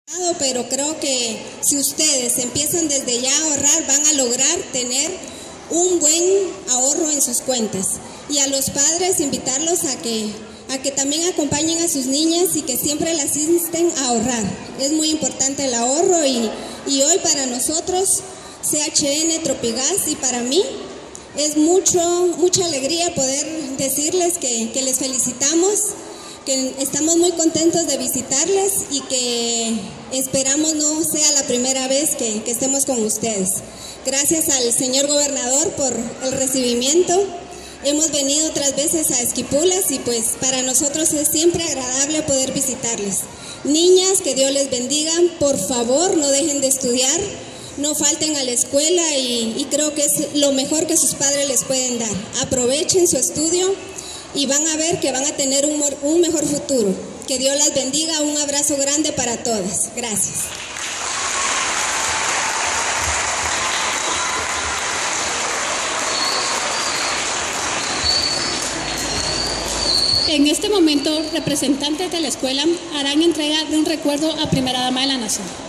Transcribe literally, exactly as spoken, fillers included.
Pero creo que si ustedes empiezan desde ya a ahorrar, van a lograr tener un buen ahorro en sus cuentas. Y a los padres invitarlos a que, a que también acompañen a sus niñas y que siempre las insten a ahorrar. Es muy importante el ahorro y, y hoy para nosotros, C H N Tropigas, y para mí es mucho, mucha alegría poder decirles que, que les felicitamos, que estamos muy contentos de visitarles y que esperamos no sea la primera vez que, que estemos con ustedes. Gracias al señor gobernador por el recibimiento. Hemos venido otras veces a Esquipulas y pues para nosotros es siempre agradable poder visitarles. Niñas, que Dios les bendiga, por favor no dejen de estudiar, no falten a la escuela y, y creo que es lo mejor que sus padres les pueden dar. Aprovechen su estudio y van a ver que van a tener un, un mejor futuro. Que Dios las bendiga, un abrazo grande para todas. Gracias. En este momento, representantes de la escuela harán entrega de un recuerdo a Primera Dama de la Nación.